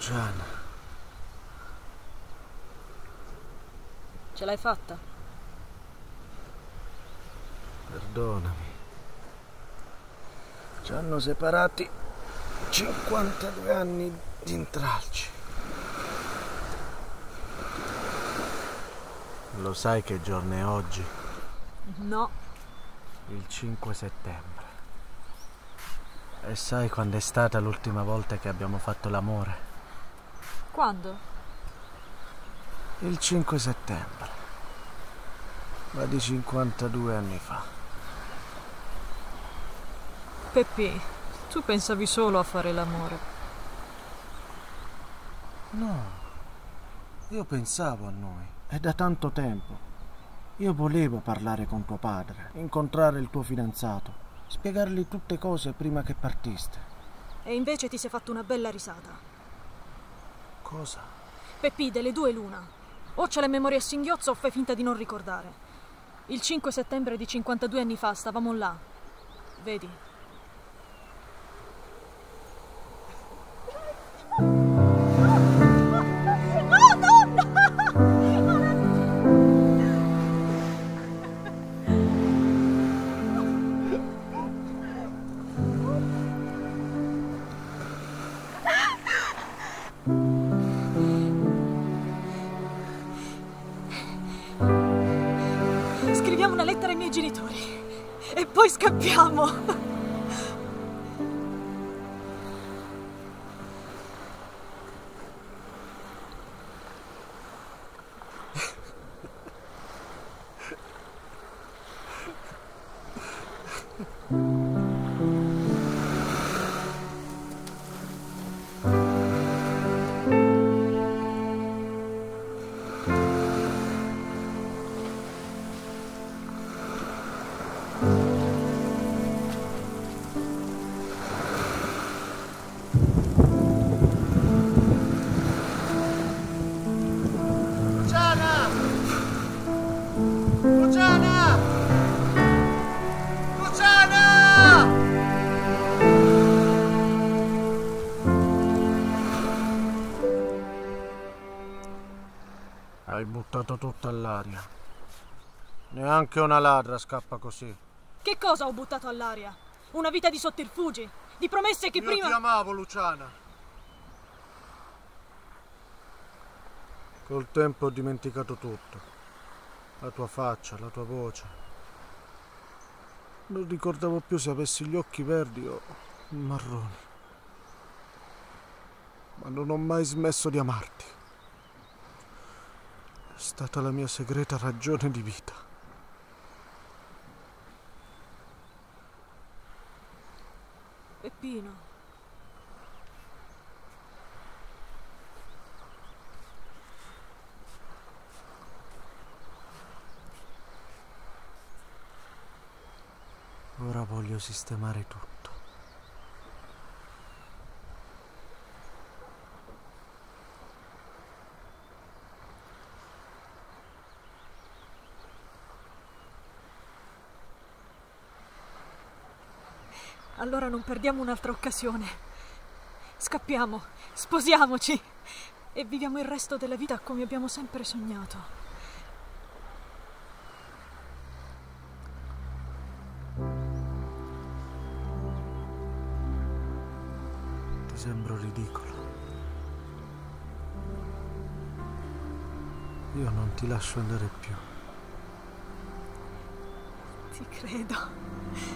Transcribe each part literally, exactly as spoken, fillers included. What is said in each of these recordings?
Luciana. Ce l'hai fatta? Perdonami. Ci hanno separati cinquantadue anni di intralci. Lo sai che giorno è oggi? No. Il cinque settembre. E sai quando è stata l'ultima volta che abbiamo fatto l'amore? Quando? Il cinque settembre. Ma di cinquantadue anni fa. Peppi, tu pensavi solo a fare l'amore. No, io pensavo a noi. È da tanto tempo. Io volevo parlare con tuo padre, incontrare il tuo fidanzato, spiegargli tutte cose prima che partiste. E invece ti sei fatto una bella risata. Cosa? Peppi, delle due l'una. O c'è le memorie a singhiozzo o fai finta di non ricordare. Il cinque settembre di cinquantadue anni fa stavamo là. Vedi? Scriviamo una lettera ai miei genitori e poi scappiamo. Hai buttato tutto all'aria. Neanche una ladra scappa così. Che cosa ho buttato all'aria? Una vita di sotterfugi, di promesse che Io prima... ti amavo, Luciana. Col tempo ho dimenticato tutto. La tua faccia, la tua voce. Non ricordavo più se avessi gli occhi verdi o marroni. Ma non ho mai smesso di amarti. È stata la mia segreta ragione di vita. Peppino. Ora voglio sistemare tutto. Allora non perdiamo un'altra occasione. Scappiamo, sposiamoci e viviamo il resto della vita come abbiamo sempre sognato. Ti sembro ridicolo. Io non ti lascio andare più. Ti credo.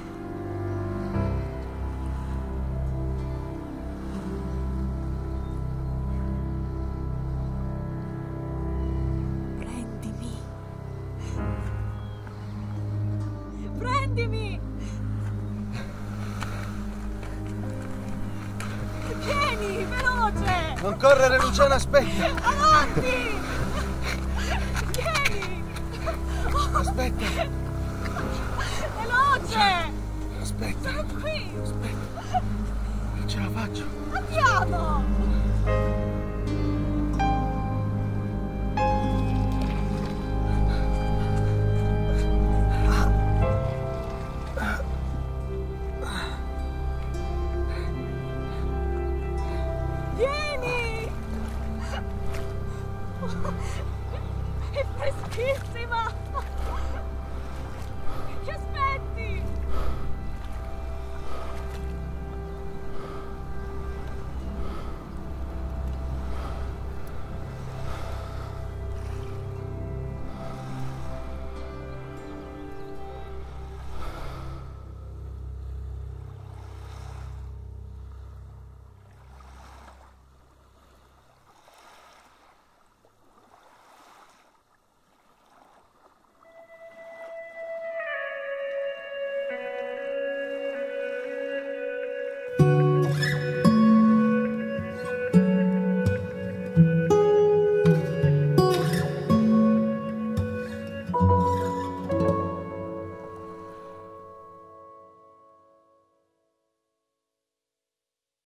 Prendimi! Vieni, veloce! Non correre, Luciana, aspetta! Avanti! Vieni! Aspetta! Veloce! Aspetta! Sono qui! Aspetta! Ce la faccio! Andiamo!